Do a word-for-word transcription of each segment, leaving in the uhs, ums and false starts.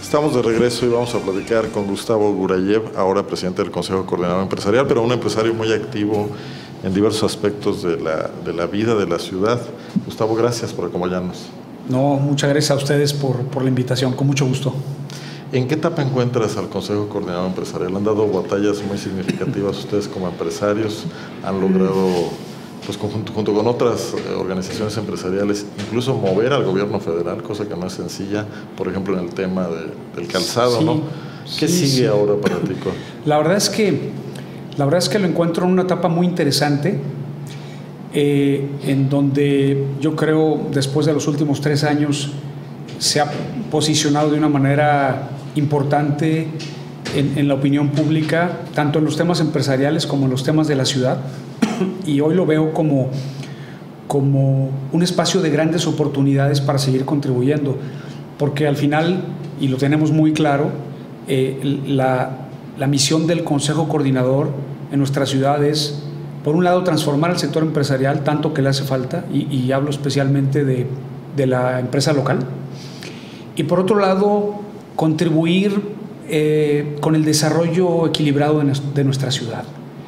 Estamos de regreso y vamos a platicar con Gustavo Gurayev, ahora presidente del Consejo Coordinador Empresarial, pero un empresario muy activo en diversos aspectos de la, de la vida de la ciudad. Gustavo, gracias por acompañarnos. No, muchas gracias a ustedes por, por la invitación, con mucho gusto. ¿En qué etapa encuentras al Consejo Coordinador Empresarial? Han dado batallas muy significativas ustedes como empresarios, han logrado, pues junto, junto con otras organizaciones empresariales, incluso mover al gobierno federal, cosa que no es sencilla, por ejemplo en el tema de, del calzado, sí, ¿no? ¿Qué sí, sigue sí. ahora para ti? La verdad es que, la verdad es que lo encuentro en una etapa muy interesante, eh, en donde yo creo, después de los últimos tres años, se ha posicionado de una manera importante en, en la opinión pública, tanto en los temas empresariales como en los temas de la ciudad, y hoy lo veo como, como un espacio de grandes oportunidades para seguir contribuyendo, porque al final, y lo tenemos muy claro, eh, la, la misión del Consejo Coordinador en nuestra ciudad es, por un lado, transformar el sector empresarial tanto que le hace falta, y, y hablo especialmente de, de la empresa local, y por otro lado, contribuir eh, con el desarrollo equilibrado de, de nuestra ciudad.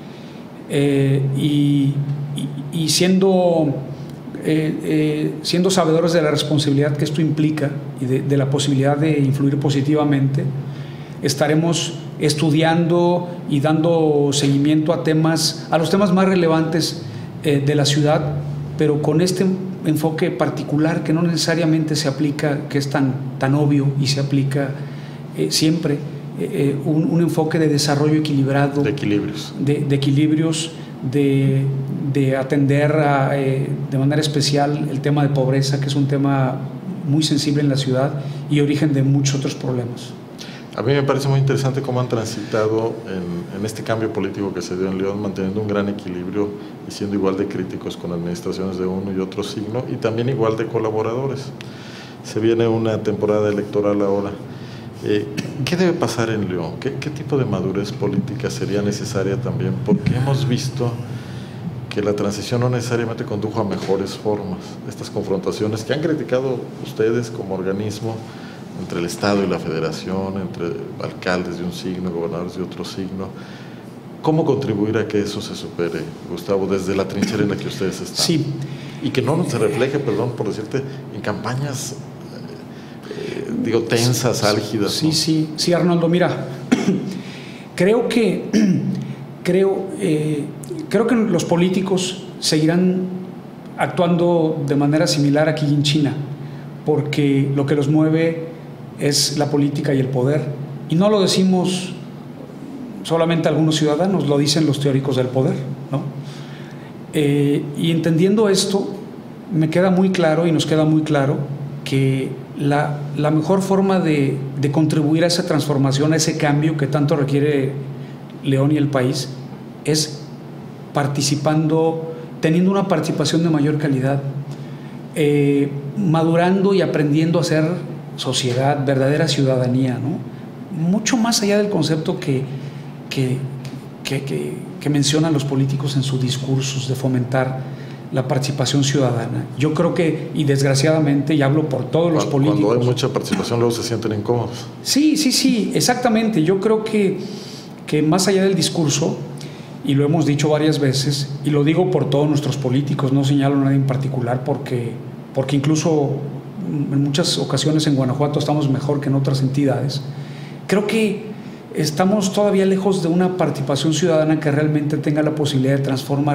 Eh, y, y, y siendo, eh, eh, siendo sabedores de la responsabilidad que esto implica y de, de la posibilidad de influir positivamente, estaremos estudiando y dando seguimiento a temas, a los temas más relevantes eh, de la ciudad, pero con este enfoque particular que no necesariamente se aplica, que es tan, tan obvio y se aplica eh, siempre, eh, un, un enfoque de desarrollo equilibrado, de equilibrios, de, de, equilibrios, de, de atender a, eh, de manera especial el tema de pobreza, que es un tema muy sensible en la ciudad y origen de muchos otros problemas. A mí me parece muy interesante cómo han transitado en, en este cambio político que se dio en León, manteniendo un gran equilibrio y siendo igual de críticos con administraciones de uno y otro signo, y también igual de colaboradores. Se viene una temporada electoral ahora. Eh, ¿Qué debe pasar en León? ¿Qué, ¿Qué tipo de madurez política sería necesaria también? Porque hemos visto que la transición no necesariamente condujo a mejores formas. Estas confrontaciones que han criticado ustedes como organismo, entre el Estado y la Federación, entre alcaldes de un signo, gobernadores de otro signo. ¿Cómo contribuir a que eso se supere, Gustavo, desde la trinchera en la que ustedes están? Sí. Y que no se refleje, perdón por decirte, en campañas, eh, digo, tensas, álgidas. Sí, ¿no? sí, sí, Arnoldo, mira, creo que, creo, eh, creo que los políticos seguirán actuando de manera similar aquí en China, porque lo que los mueve es la política y el poder, y no lo decimos solamente algunos ciudadanos, lo dicen los teóricos del poder, ¿no? Eh, y entendiendo esto, me queda muy claro y nos queda muy claro que la, la mejor forma de, de contribuir a esa transformación, a ese cambio que tanto requiere León y el país, es participando, teniendo una participación de mayor calidad, eh, madurando y aprendiendo a ser sociedad, verdadera ciudadanía, ¿no? Mucho más allá del concepto que, que, que, que, que mencionan los políticos en sus discursos de fomentar la participación ciudadana. Yo creo que, y desgraciadamente, y hablo por todos los cuando, políticos... Cuando hay mucha participación luego se sienten incómodos. Sí, sí, sí, exactamente. Yo creo que, que más allá del discurso, y lo hemos dicho varias veces, y lo digo por todos nuestros políticos, no señalo a nadie en particular, porque, porque incluso en muchas ocasiones en Guanajuato estamos mejor que en otras entidades. Creo que estamos todavía lejos de una participación ciudadana que realmente tenga la posibilidad de transformar.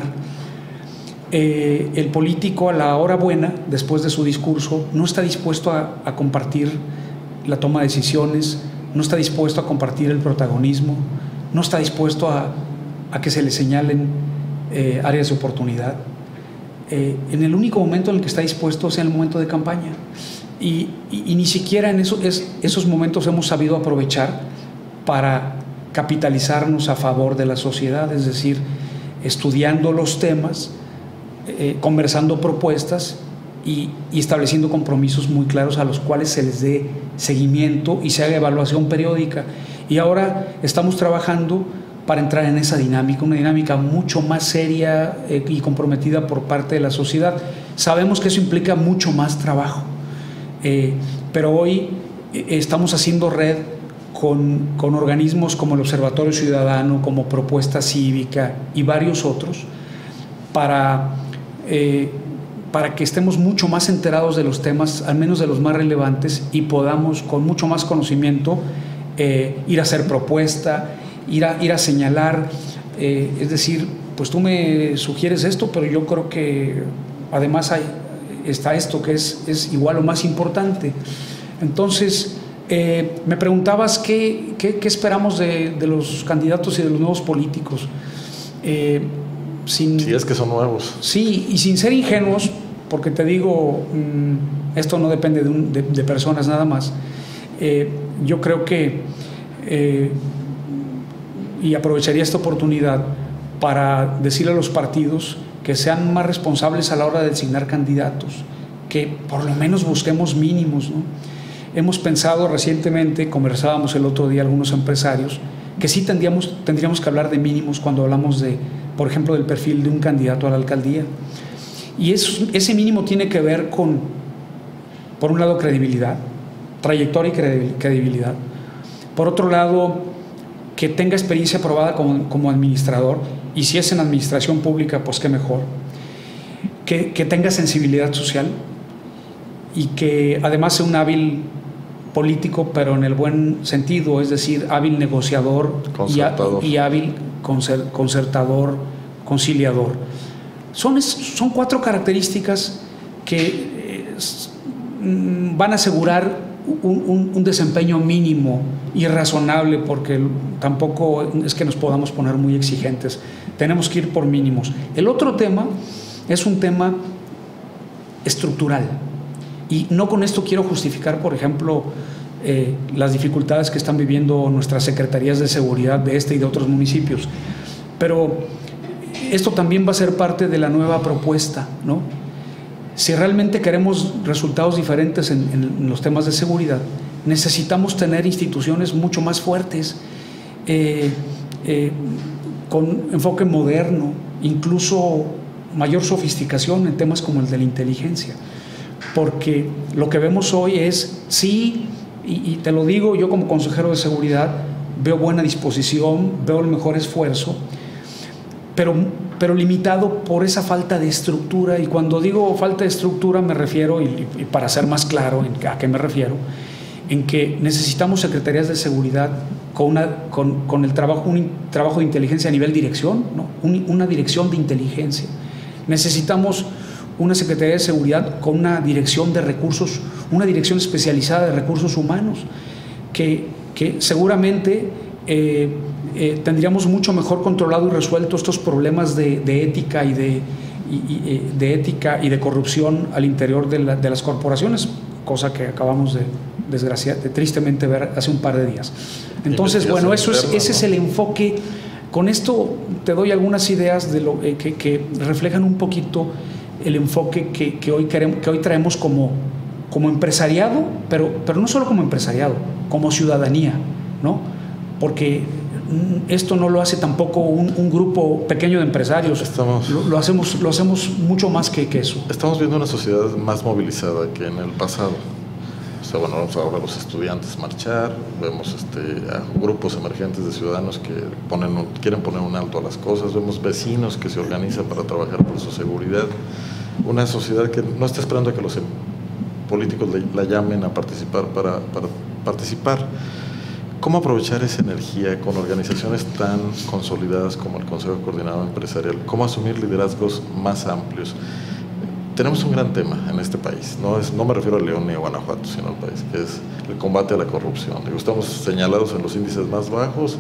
Eh, el político, a la hora buena, después de su discurso, no está dispuesto a, a compartir la toma de decisiones, no está dispuesto a compartir el protagonismo, no está dispuesto a, a que se le señalen eh, áreas de oportunidad. Eh, en el único momento en el que está dispuesto es en el momento de campaña, y, y, y ni siquiera en eso, es, esos momentos hemos sabido aprovechar para capitalizarnos a favor de la sociedad, es decir, estudiando los temas, eh, conversando propuestas y, y estableciendo compromisos muy claros a los cuales se les dé seguimiento y se haga evaluación periódica. Y ahora estamos trabajando para entrar en esa dinámica, una dinámica mucho más seria eh, y comprometida por parte de la sociedad. Sabemos que eso implica mucho más trabajo, eh, pero hoy estamos haciendo red con, con organismos como el Observatorio Ciudadano, como Propuesta Cívica y varios otros, para, eh, para que estemos mucho más enterados de los temas, al menos de los más relevantes, y podamos con mucho más conocimiento eh, ir a hacer propuesta, ir a, ir a señalar, eh, es decir, pues tú me sugieres esto, pero yo creo que además hay, está esto que es, es igual o más importante. Entonces, eh, me preguntabas qué, qué, qué esperamos de, de los candidatos y de los nuevos políticos. Eh, sin, si es que son nuevos. Sí, y sin ser ingenuos, porque te digo, mmm, esto no depende de, un, de, de personas nada más. Eh, yo creo que, eh, y aprovecharía esta oportunidad para decirle a los partidos que sean más responsables a la hora de designar candidatos, que por lo menos busquemos mínimos, ¿no? Hemos pensado recientemente, conversábamos el otro día algunos empresarios, que sí tendríamos, tendríamos que hablar de mínimos cuando hablamos de, por ejemplo, del perfil de un candidato a la alcaldía. Y eso, ese mínimo tiene que ver con, por un lado, credibilidad, trayectoria y credibilidad. Por otro lado, que tenga experiencia probada como, como administrador, y si es en administración pública, pues qué mejor. Que, que tenga sensibilidad social y que además sea un hábil político, pero en el buen sentido, es decir, hábil negociador y, y hábil concertador, conciliador. Son, son cuatro características que van a asegurar un, un, un desempeño mínimo y razonable, porque tampoco es que nos podamos poner muy exigentes. Tenemos que ir por mínimos. El otro tema es un tema estructural. Y no con esto quiero justificar, por ejemplo, eh, las dificultades que están viviendo nuestras secretarías de seguridad de este y de otros municipios. Pero esto también va a ser parte de la nueva propuesta, ¿no? Si realmente queremos resultados diferentes en, en los temas de seguridad, necesitamos tener instituciones mucho más fuertes, eh, eh, con enfoque moderno, incluso mayor sofisticación en temas como el de la inteligencia. Porque lo que vemos hoy es, sí, y, y te lo digo yo como consejero de seguridad, veo buena disposición, veo el mejor esfuerzo, pero, pero limitado por esa falta de estructura. Y cuando digo falta de estructura me refiero, y, y para ser más claro en a qué me refiero, en que necesitamos secretarías de seguridad con, una, con, con el trabajo, un trabajo de inteligencia a nivel dirección, ¿no? un, una dirección de inteligencia. Necesitamos una Secretaría de Seguridad con una dirección de recursos, una dirección especializada de recursos humanos, que, que seguramente eh, eh, tendríamos mucho mejor controlado y resuelto estos problemas de, de ética y de, y, y, de ética y de corrupción al interior de, la, de las corporaciones, cosa que acabamos de, desgraciadamente, tristemente ver hace un par de días. Entonces, bueno, eso es, ese es el enfoque. Con esto te doy algunas ideas de lo, eh, que, que reflejan un poquito el enfoque que, que, hoy queremos, que hoy traemos como, como empresariado, pero, pero no solo como empresariado, como ciudadanía, ¿no? Porque esto no lo hace tampoco un, un grupo pequeño de empresarios. Estamos, lo, lo, hacemos, lo hacemos mucho más que, que eso. Estamos viendo una sociedad más movilizada que en el pasado. O sea, bueno, vamos a ver a los estudiantes marchar, vemos este, a grupos emergentes de ciudadanos que ponen, quieren poner un alto a las cosas, vemos vecinos que se organizan para trabajar por su seguridad. Una sociedad que no está esperando a que los políticos la llamen a participar para, para participar. ¿Cómo aprovechar esa energía con organizaciones tan consolidadas como el Consejo Coordinador Empresarial? ¿Cómo asumir liderazgos más amplios? Tenemos un gran tema en este país, no, es, no me refiero a León ni a Guanajuato, sino al país, que es el combate a la corrupción. Estamos señalados en los índices más bajos,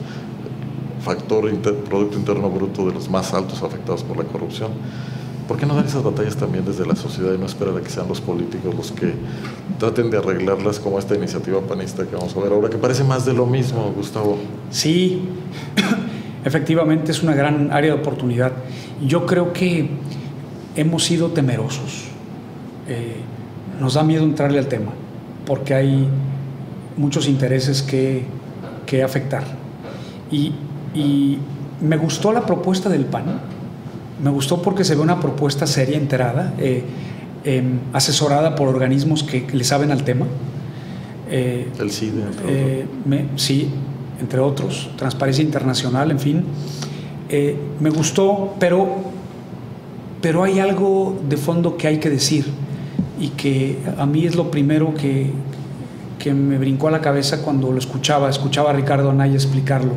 factor inter, Producto Interno Bruto de los más altos afectados por la corrupción. ¿Por qué no dar esas batallas también desde la sociedad y no esperar a que sean los políticos los que traten de arreglarlas, como esta iniciativa panista que vamos a ver ahora, que parece más de lo mismo, Gustavo? Sí, efectivamente es una gran área de oportunidad. Yo creo que hemos sido temerosos. Eh, nos da miedo entrarle al tema, porque hay muchos intereses que, que afectar. Y, y me gustó la propuesta del P A N. Me gustó porque se ve una propuesta seria, enterada, eh, eh, asesorada por organismos que, que le saben al tema. Eh, el C I D E, entre eh, me, sí, entre otros, Transparencia Internacional, en fin. Eh, me gustó, pero, pero hay algo de fondo que hay que decir y que a mí es lo primero que, que me brincó a la cabeza cuando lo escuchaba, escuchaba a Ricardo Anaya explicarlo.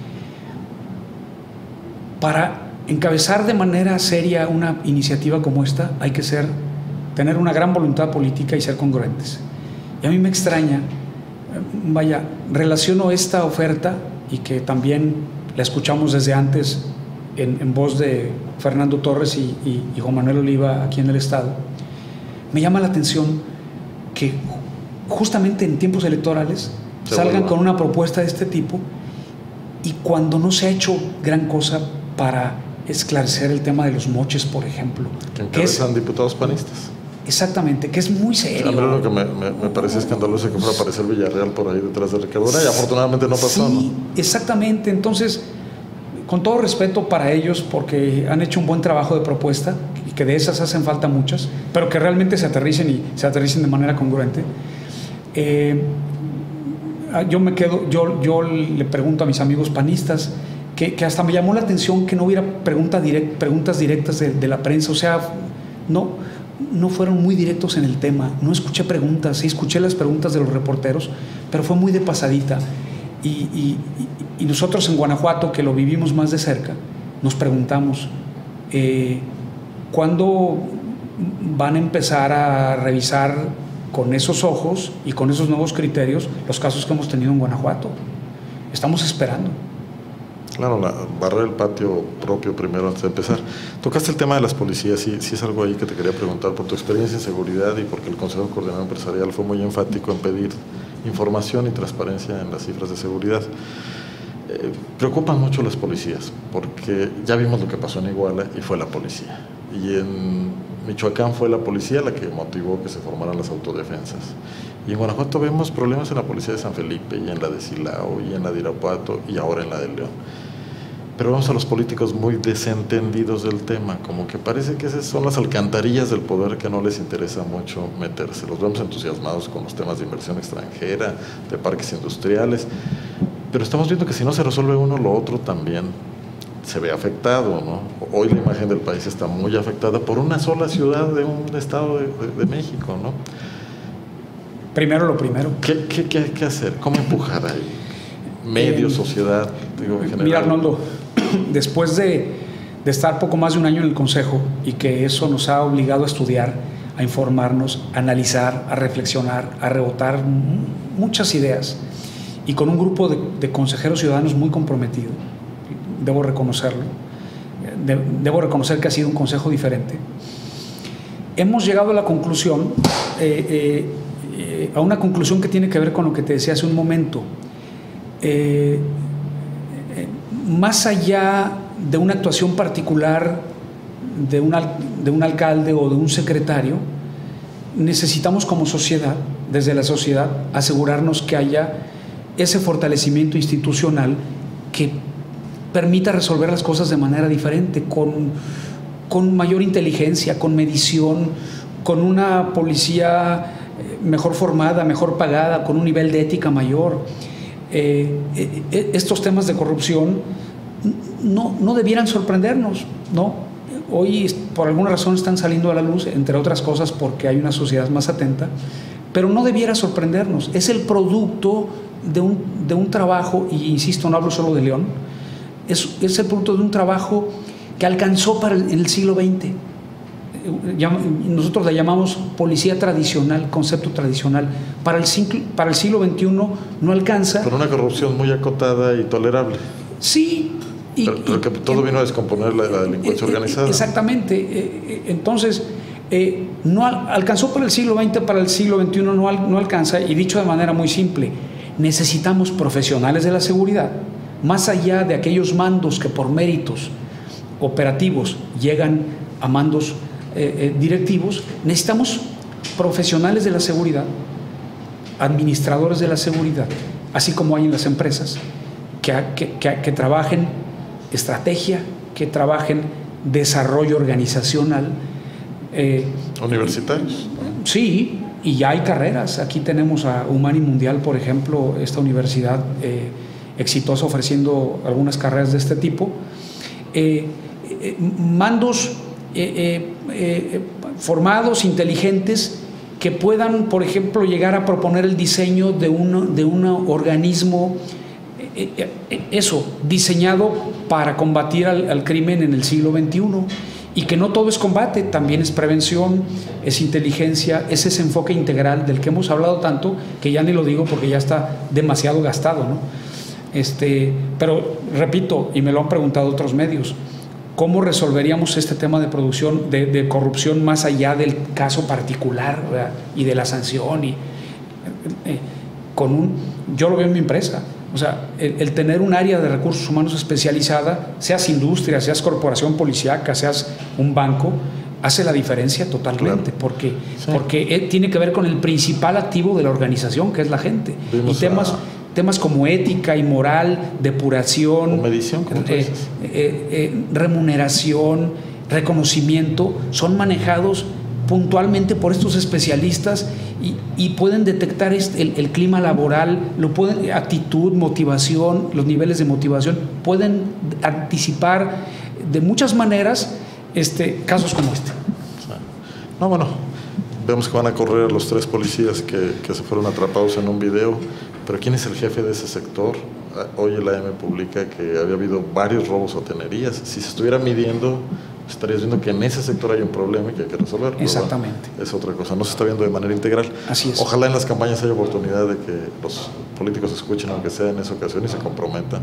Para encabezar de manera seria una iniciativa como esta hay que ser, tener una gran voluntad política y ser congruentes. Y a mí me extraña, vaya, relaciono esta oferta y que también la escuchamos desde antes en, en voz de Fernando Torres y, y, y Juan Manuel Oliva aquí en el Estado. Me llama la atención que justamente en tiempos electorales se salgan vuelva. con una propuesta de este tipo y cuando no se ha hecho gran cosa para esclarecer el tema de los moches, por ejemplo. Que encabezan es, diputados panistas. Exactamente, que es muy serio. A mí lo que me, me, me parece escandaloso es que fuera a aparecer Villarreal por ahí detrás de Ricardo Anaya, y afortunadamente no pasó. Sí, ¿no? Exactamente. Entonces, con todo respeto para ellos, porque han hecho un buen trabajo de propuesta, y que de esas hacen falta muchas, pero que realmente se aterricen y se aterricen de manera congruente. Eh, yo me quedo, yo, yo le pregunto a mis amigos panistas, que, que hasta me llamó la atención que no hubiera pregunta direct, preguntas directas de, de la prensa, o sea, no... no fueron muy directos en el tema, no escuché preguntas, sí escuché las preguntas de los reporteros, pero fue muy de pasadita. Y, y, y nosotros en Guanajuato, que lo vivimos más de cerca, nos preguntamos, eh, ¿cuándo van a empezar a revisar con esos ojos y con esos nuevos criterios los casos que hemos tenido en Guanajuato? Estamos esperando. Claro, la, barrer el patio propio primero antes de empezar. Tocaste el tema de las policías, sí, sí es algo ahí que te quería preguntar por tu experiencia en seguridad y porque el Consejo Coordinador Empresarial fue muy enfático en pedir información y transparencia en las cifras de seguridad. Eh, preocupan mucho las policías, porque ya vimos lo que pasó en Iguala y fue la policía. Y en Michoacán fue la policía la que motivó que se formaran las autodefensas. Y en Guanajuato vemos problemas en la policía de San Felipe, y en la de Silao, y en la de Irapuato, y ahora en la de León. Pero vemos a los políticos muy desentendidos del tema, como que parece que esas son las alcantarillas del poder que no les interesa mucho meterse. Los vemos entusiasmados con los temas de inversión extranjera, de parques industriales, pero estamos viendo que si no se resuelve uno, lo otro también se ve afectado, ¿no? Hoy la imagen del país está muy afectada por una sola ciudad de un estado de, de, de México, ¿no? Primero lo primero. ¿Qué, qué, qué, qué hacer? ¿Cómo empujar ahí? Medios, eh, sociedad, digo, en general. Mira, Arnoldo, después de, de estar poco más de un año en el Consejo y que eso nos ha obligado a estudiar, a informarnos, a analizar, a reflexionar, a rebotar muchas ideas y con un grupo de, de consejeros ciudadanos muy comprometido, debo reconocerlo, de, debo reconocer que ha sido un consejo diferente. Hemos llegado a la conclusión, eh, eh, eh, a una conclusión que tiene que ver con lo que te decía hace un momento. Eh, eh, más allá de una actuación particular de un, de un alcalde o de un secretario, necesitamos como sociedad, desde la sociedad, asegurarnos que haya ese fortalecimiento institucional que permita resolver las cosas de manera diferente, con, con mayor inteligencia, con medición, con una policía mejor formada, mejor pagada, con un nivel de ética mayor. Eh, eh, estos temas de corrupción no, no debieran sorprendernos, ¿no? Hoy por alguna razón están saliendo a la luz, entre otras cosas porque hay una sociedad más atenta, pero no debiera sorprendernos. Es el producto de un, de un trabajo, y insisto, no hablo solo de León, es, es el producto de un trabajo que alcanzó para el, en el siglo veinte. Nosotros la llamamos policía tradicional, concepto tradicional. Para el, siglo, para el siglo veintiuno no alcanza. Con una corrupción muy acotada y tolerable. Sí. Y, pero, pero que y, todo vino a descomponer la, la delincuencia eh, organizada. Exactamente. Entonces, eh, no al, alcanzó para el siglo veinte, para el siglo veintiuno no, al, no alcanza. Y dicho de manera muy simple, necesitamos profesionales de la seguridad, más allá de aquellos mandos que por méritos operativos llegan a mandos eh, eh, directivos. Necesitamos profesionales de la seguridad, administradores de la seguridad, así como hay en las empresas, que, que, que, que trabajen estrategia, que trabajen desarrollo organizacional. Eh, ¿Universitarios? Sí, y ya hay carreras. Aquí tenemos a Humani Mundial, por ejemplo, esta universidad eh, exitosa ofreciendo algunas carreras de este tipo. Eh, eh, mandos eh, eh, eh, formados, inteligentes, que puedan, por ejemplo, llegar a proponer el diseño de un, de un organismo, eh, eh, eso, diseñado para combatir al, al crimen en el siglo veintiuno. Y que no todo es combate, también es prevención, es inteligencia, es ese enfoque integral del que hemos hablado tanto, que ya ni lo digo porque ya está demasiado gastado, ¿no? Este, pero repito, y me lo han preguntado otros medios, ¿cómo resolveríamos este tema de producción, de, de corrupción más allá del caso particular, ¿verdad? Y de la sanción? Y, eh, con un, yo lo veo en mi empresa. O sea, el, el tener un área de recursos humanos especializada, seas industria, seas corporación policíaca, seas un banco, hace la diferencia totalmente, claro. porque, sí. porque tiene que ver con el principal activo de la organización, que es la gente. Vimos y temas, a... temas como ética y moral, depuración, o medición, ¿cómo eh, eh, eh, remuneración, reconocimiento, son manejados puntualmente por estos especialistas y, y pueden detectar este, el, el clima laboral, lo pueden, actitud, motivación, los niveles de motivación, pueden anticipar de muchas maneras este, casos como este. No, bueno, vemos que van a correr los tres policías que, que se fueron atrapados en un video, pero ¿quién es el jefe de ese sector? Hoy el A M publica que había habido varios robos a tenerías. Si se estuviera midiendo, estarías viendo que en ese sector hay un problema y que hay que resolverlo. Exactamente. ¿Verdad? Es otra cosa, no se está viendo de manera integral. Así es. Ojalá en las campañas haya oportunidad de que los políticos escuchen, aunque sea en esa ocasión, y se comprometan.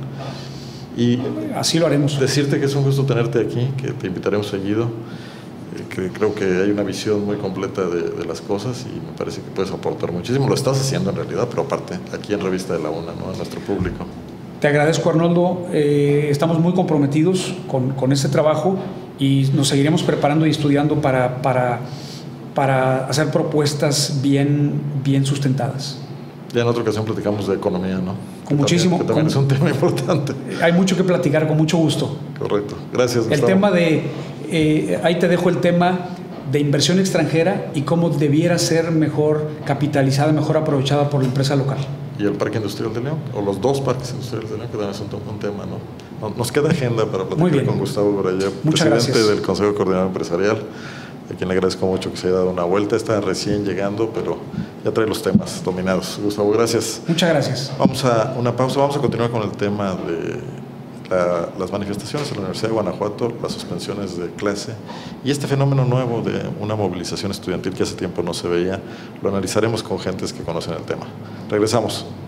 Y así lo haremos. Decirte que es un gusto tenerte aquí, que te invitaremos seguido, eh, que creo que hay una visión muy completa de, de las cosas y me parece que puedes aportar muchísimo. Lo estás haciendo en realidad, pero aparte, aquí en Revista de la UNA, ¿no? A nuestro público. Te agradezco, Arnoldo. Eh, estamos muy comprometidos con, con este trabajo y nos seguiremos preparando y estudiando para, para, para hacer propuestas bien, bien sustentadas. Ya en otra ocasión platicamos de economía, ¿no? Con que muchísimo. También, que también con, es un tema importante. Hay mucho que platicar, con mucho gusto. Correcto. Gracias, Gustavo. El tema de, eh, ahí te dejo el tema de inversión extranjera y cómo debiera ser mejor capitalizada, mejor aprovechada por la empresa local. Y el Parque Industrial de León, o los dos parques industriales de León, que también es un, un tema, ¿no? Nos queda agenda para platicar con Gustavo Burayeb, presidente gracias. del Consejo Coordinador Empresarial, a quien le agradezco mucho que se haya dado una vuelta. Está recién llegando, pero ya trae los temas dominados. Gustavo, gracias. Muchas gracias. Vamos a una pausa, vamos a continuar con el tema de la, las manifestaciones en la Universidad de Guanajuato, las suspensiones de clase y este fenómeno nuevo de una movilización estudiantil que hace tiempo no se veía. Lo analizaremos con gentes que conocen el tema. Regresamos.